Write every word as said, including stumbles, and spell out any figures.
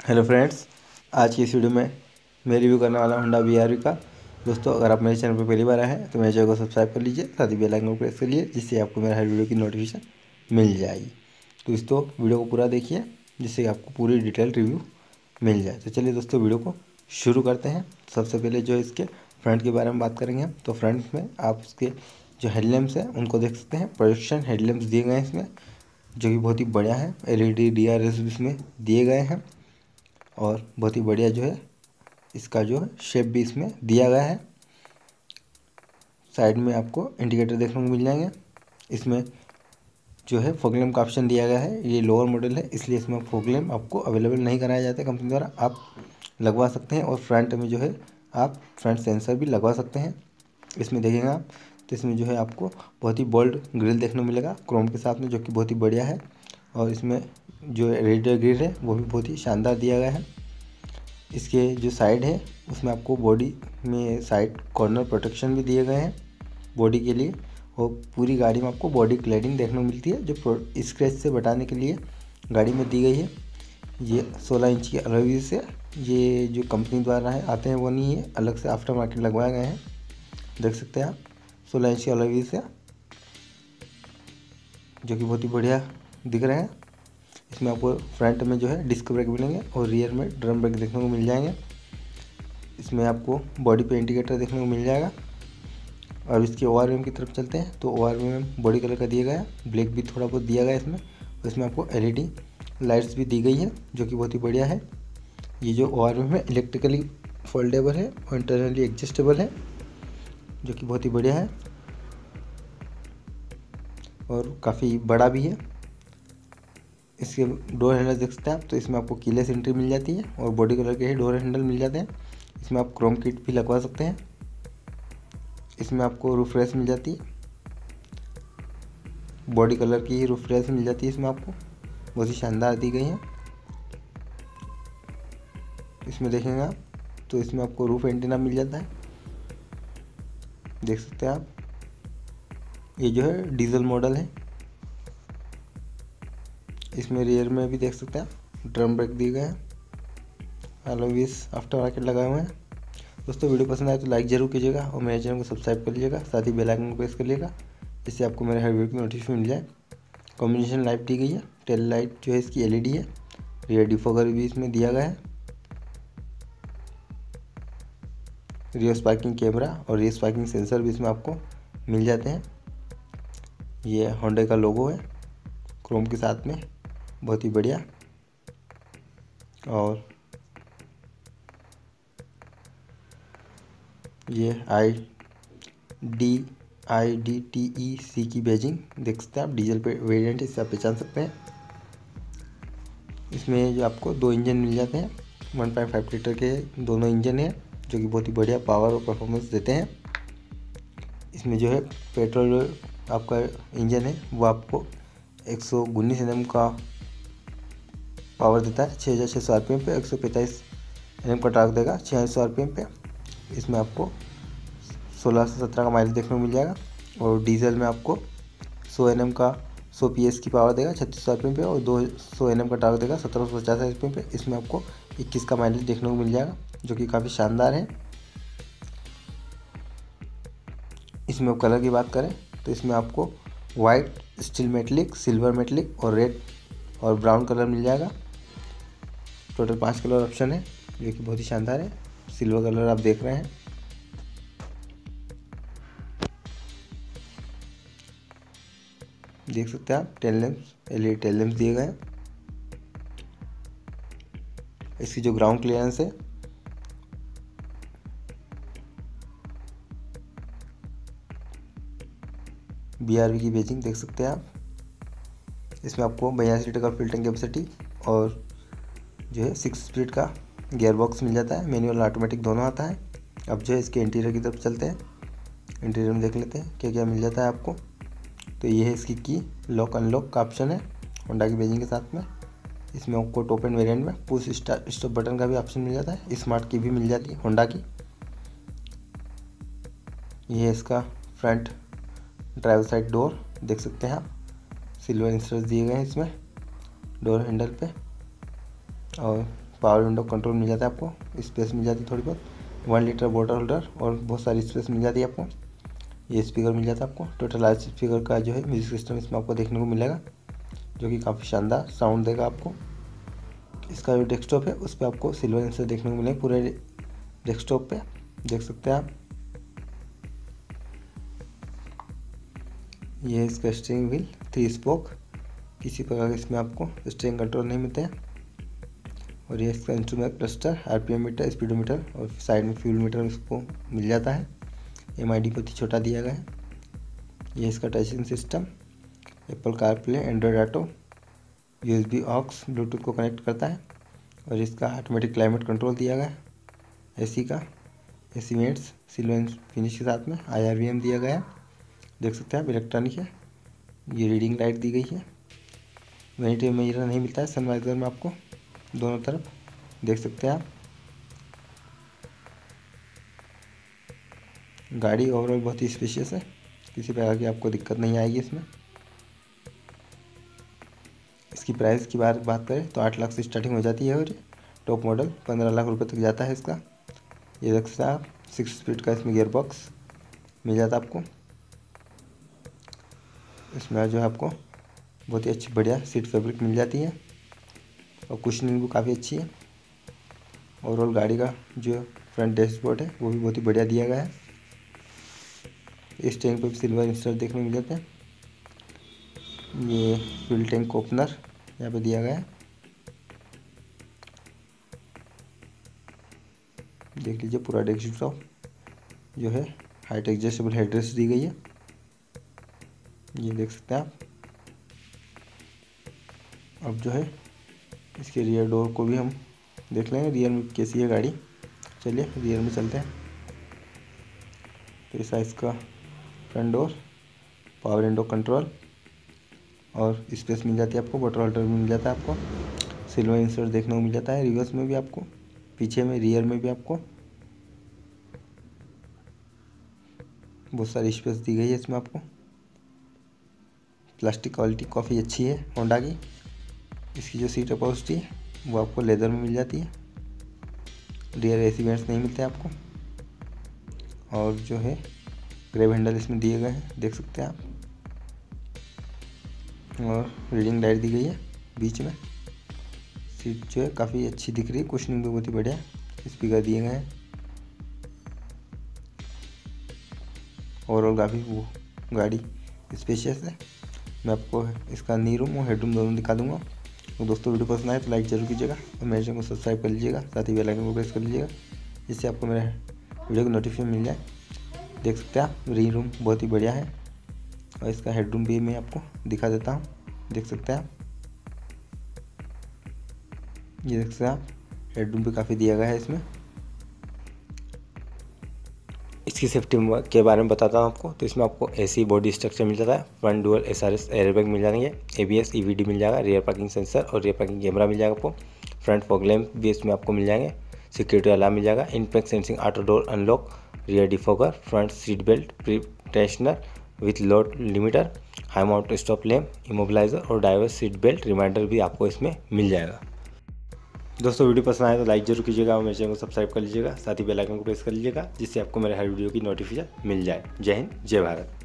Hello friends, आज की इस वीडियो में मैं रिव्यू करने वाला हूँ होंडा बी आर वी का। दोस्तों, अगर आप मेरे चैनल पर पहली बार आए हैं तो मेरे चैनल को सब्सक्राइब कर लीजिए, साथ ही बेल आइकन को प्रेस करिए, जिससे आपको मेरा हर वीडियो की नोटिफिकेशन मिल जाएगी। तो दोस्तों, वीडियो को पूरा देखिए, जिससे आपको पूरी डिटेल रिव्यू मिल जाए। तो चलिए दोस्तों, वीडियो को शुरू करते हैं। सबसे पहले जो इसके फ्रंट के बारे में बात करेंगे हम, तो फ्रंट में आप उसके जो हेडलैम्प्स हैं उनको देख सकते हैं। प्रोजेक्शन हेडलैम्प्स दिए गए हैं इसमें, जो कि बहुत ही बढ़िया है। L E D D R S इसमें दिए गए हैं और बहुत ही बढ़िया जो है इसका जो है शेप भी इसमें दिया गया है। साइड में आपको इंडिकेटर देखने को मिल जाएंगे। इसमें जो है फॉग लैम्प का ऑप्शन दिया गया है। ये लोअर मॉडल है, इसलिए इसमें फॉग लैम्प आपको अवेलेबल नहीं कराया जाता है कंपनी द्वारा। आप लगवा सकते हैं और फ्रंट में जो है आप फ्रंट सेंसर भी लगवा सकते हैं। इसमें देखेंगे आप तो इसमें जो है आपको बहुत ही बोल्ड ग्रिल देखने को मिलेगा क्रोम के साथ में, जो कि बहुत ही बढ़िया है। और इसमें जो रेडियर ग्रिल है वो भी बहुत ही शानदार दिया गया है। इसके जो साइड है उसमें आपको बॉडी में साइड कॉर्नर प्रोटेक्शन भी दिए गए हैं बॉडी के लिए। और पूरी गाड़ी में आपको बॉडी क्लैडिंग देखने को मिलती है, जो स्क्रैच से बचाने के लिए गाड़ी में दी गई है। ये सोलह इंच की अलॉय व्हील्स से, ये जो कंपनी द्वारा है आते हैं वो नहीं है, अलग से आफ्टर मार्केट लगवाए गए हैं। देख सकते हैं आप सोलह इंच की अलॉय व्हील्स से, जो कि बहुत ही बढ़िया दिख रहे हैं। इसमें आपको फ्रंट में जो है डिस्क ब्रेक मिलेंगे और रियर में ड्रम ब्रेक देखने को मिल जाएंगे। इसमें आपको बॉडी पे इंडिकेटर देखने को मिल जाएगा। और इसके ओ आर वी एम की तरफ चलते हैं, तो O R V M body colour का दिया गया है, ब्लैक भी थोड़ा बहुत दिया गया है इसमें। और इसमें आपको एल ई डी लाइट्स भी दी गई है, जो कि बहुत ही बढ़िया है। ये जो ओ आर वी एम है इलेक्ट्रिकली फोल्डेबल है और इंटरनली एडजस्टेबल है, जो कि बहुत ही बढ़िया है और काफ़ी बड़ा भी है। इसके डोर हैंडल देख सकते हैं आप, तो इसमें आपको कीलेस एंट्री मिल जाती है और बॉडी कलर के ही डोर हैंडल मिल जाते हैं। इसमें आप क्रोम किट भी लगवा सकते हैं। इसमें आपको रूफ रेस मिल जाती है, बॉडी कलर की ही रूफ रेस मिल जाती है इसमें आपको, बहुत ही शानदार दी गई है। इसमें देखेंगे आप तो इसमें आपको रूफ एंटीना मिल जाता है, देख सकते हैं आप। ये जो है डीजल मॉडल है। इसमें रियर में भी देख सकते हैं आप ड्रम ब्रेक दिए गए हैं, अलॉय व्हील्स आफ्टर मार्केट लगाए हुए हैं। दोस्तों, वीडियो पसंद आए तो लाइक जरूर कीजिएगा और मेरे चैनल को सब्सक्राइब कर लीजिएगा, साथ ही बेल आइकन को प्रेस कर लीजिएगा, जिससे आपको मेरे हर वीडियो की नोटिफिकेशन मिल जाए। कॉम्बिनेशन लाइट दी गई है, टेल लाइट जो है इसकी एल ई डी है, रियर डिफॉगर भी इसमें दिया गया है, रियर स्पार्किंग कैमरा और रियर स्पार्किंग सेंसर भी इसमें आपको मिल जाते हैं। ये होंडा का लोगो है क्रोम के साथ में, बहुत ही बढ़िया। और ये I D I D T E C की बैजिंग देख सकते हैं आप, डीजल पे वेरिएंट, इससे आप पहचान सकते हैं। इसमें जो आपको दो इंजन मिल जाते हैं, वन पॉइंट फाइव लीटर के दोनों इंजन हैं, जो कि बहुत ही बढ़िया पावर और परफॉर्मेंस देते हैं। इसमें जो है पेट्रोल आपका इंजन है वो आपको एक सौ उन्नीस एन एम का पावर देता है, छः हज़ार छः सौ आर पी एम पे, एक सौ पैंतालीस एन एम का टॉर्क देगा छः सौ आर पी एम पे। इसमें आपको सोलह से सत्रह का माइलेज देखने को मिल जाएगा। और डीजल में आपको सौ एन एम का सौ पी एस की पावर देगा छत्तीस सौ आर पी एम पे और दो सौ एन एम का टॉर्क देगा सत्रह सौ पचास आर पी एम पे। इसमें आपको इक्कीस का माइलेज देखने को मिल जाएगा, जो कि काफ़ी शानदार है। इसमें कलर की बात करें तो इसमें आपको white, steel metallic, silver metallic और रेड और ब्राउन कलर मिल जाएगा। टोटल पांच कलर ऑप्शन है, जो कि बहुत ही शानदार है। सिल्वर कलर आप देख रहे हैं। देख सकते हैं आप tail lamps, L E D tail lamps दिए गए हैं। इसकी जो ग्राउंड क्लियरेंस है बी आर वी की बैजिंग देख सकते हैं आप। इसमें आपको बयासी लीटर का फिल्टरिंग कैपेसिटी और जो है सिक्स स्पीड का गियर बॉक्स मिल जाता है, मैनुअल ऑटोमेटिक दोनों आता है। अब जो है इसके इंटीरियर की तरफ चलते हैं, इंटीरियर में देख लेते हैं क्या क्या मिल जाता है आपको। तो ये है इसकी की, लॉक अनलॉक का ऑप्शन है होंडा की बैजिंग के साथ में। इसमें आपको टॉप एंड वेरिएंट में पुश स्टॉप बटन का भी ऑप्शन मिल जाता है, स्मार्ट की भी मिल जाती है होंडा की। ये है इसका फ्रंट ड्राइवर साइड डोर, देख सकते हैं आप, सिल्वर इंसर्ट्स दिए गए हैं इसमें डोर हैंडल पे। और पावर विंडो कंट्रोल मिल जाता है आपको, स्पेस मिल जाती है थोड़ी बहुत, वन लीटर बॉटल होल्डर और बहुत सारी स्पेस मिल जाती है आपको। ये स्पीकर मिल जाता है आपको, टोटल आठ स्पीकर का जो है म्यूजिक सिस्टम इसमें आपको देखने को मिलेगा, जो कि काफ़ी शानदार साउंड देगा आपको। इसका जो डेस्कटॉप है उस पर आपको सिल्वर इंसर्ट देखने को मिलेगा पूरे डेस्कटॉप पे, देख सकते हैं आप। ये है इसका स्टीयरिंग व्हील, थ्री स्पोक, किसी प्रकार का इसमें आपको स्टीयरिंग कंट्रोल नहीं मिलते हैं। और ये इसका instrument cluster, RPM meter, speedometer और साइड में फ्यूल मीटर इसको मिल जाता है। एमआईडी बहुत ही छोटा दिया गया है। ये इसका touching system, Apple CarPlay, Android auto, USB aux, Bluetooth को कनेक्ट करता है। और इसका ऑटोमेटिक क्लाइमेट कंट्रोल दिया गया है, एसी का, एसी वेंट्स सिल्वर फिनिश के साथ में, आईआरवीएम दिया गया है, देख सकते हैं आप, इलेक्ट्रॉनिक है। ये रीडिंग लाइट दी गई है। वैनिटी मिरर नहीं मिलता है सनवाइजर में आपको दोनों तरफ, देख सकते हैं आप। गाड़ी ओवरऑल बहुत ही स्पेशियस है, किसी प्रकार की आपको दिक्कत नहीं आएगी इसमें। इसकी प्राइस की बात बात करें तो आठ लाख से स्टार्टिंग हो जाती है और टॉप मॉडल पंद्रह लाख रुपए तक जाता है इसका। ये देख सकते हैं आप, सिक्स स्पीड का इसमें गियर बॉक्स मिल जाता है आपको। इसमें जो है आपको बहुत ही अच्छी बढ़िया सीट फैब्रिक मिल जाती है और कुशनिंग भी काफ़ी अच्छी है। ओवरऑल गाड़ी का जो फ्रंट डैशबोर्ड है वो भी बहुत ही बढ़िया दिया गया है। इस टैंक पे भी सिल्वर इंसर्ट देखने को मिल जाते हैं। ये फ्यूल टैंक ओपनर यहाँ पे दिया गया है, देख लीजिए। पूरा डेस्कटॉप जो है हाइट एडजस्टेबल हेडरेस्ट दी गई है, ये देख सकते हैं आप। अब जो है इसके रियर डोर को भी हम देख लेंगे, रियर में कैसी है गाड़ी। चलिए रियर में चलते हैं। तो ऐसा इसका front door, power window control और स्पेस मिल जाती है आपको, वाटर होल्डर भी मिल जाता है आपको, सिल्वर इंसर्ट देखने को मिल जाता है। रिवर्स में भी आपको, पीछे में, रियर में भी आपको बहुत सारी स्पेस दी गई है इसमें आपको। प्लास्टिक क्वालिटी काफ़ी अच्छी है होंडा की। इसकी जो सीट अपॉजिटी है वो आपको लेदर में मिल जाती है। रियर एसी वेंट्स नहीं मिलते आपको। और जो है ग्रैब हैंडल इसमें दिए गए हैं, देख सकते हैं आप। और रीडिंग लाइट दी गई है बीच में। सीट जो है काफ़ी अच्छी दिख रही है, कुशनिंग भी बहुत ही बढ़िया, स्पीकर दिए गए हैं। ओवरऑल काफ़ी वो गाड़ी स्पेशियस है। मैं आपको इसका नी रूम और हेड रूम दोनों दिखा दूंगा। तो दोस्तों वीडियो पसंद आए तो लाइक जरूर कीजिएगा और मेरे चैनल को सब्सक्राइब कर लीजिएगा, साथ ही बेल आइकन को प्रेस कर लीजिएगा, जिससे आपको मेरे वीडियो की नोटिफिकेशन मिल जाए। देख सकते हैं आप, री रूम बहुत ही बढ़िया है। और इसका हेड रूम भी मैं आपको दिखा देता हूँ, देख सकते हैं आप। ये देख सकते हैं आप, हेड रूम भी काफ़ी दिया गया है इसमें। इसकी सेफ्टी के बारे में बताता हूँ आपको। तो इसमें आपको एसी बॉडी स्ट्रक्चर मिल जाता है, फ्रंट डुअल एसआरएस एयरबैग मिल जाएंगे, एबीएस ईवीडी मिल जाएगा, रियर पार्किंग सेंसर और रियर पार्किंग कैमरा मिल जाएगा आपको। फ्रंट फॉग लैंप भी इसमें आपको मिल जाएंगे, सिक्योरिटी अलार्म मिल जाएगा, impact sensing auto door unlock, rear defogger, front seat belt pre tensioner with load limiter, high mount stop lamp, immobiliser और ड्राइवर सीट बेल्ट रिमाइंडर भी आपको इसमें मिल जाएगा। दोस्तों वीडियो पसंद आए तो लाइक जरूर कीजिएगा और मेरे चैनल को सब्सक्राइब कर लीजिएगा, साथ ही बेल आइकन को प्रेस कर लीजिएगा, जिससे आपको मेरे हर वीडियो की नोटिफिकेशन मिल जाए। जय हिंद, जय भारत।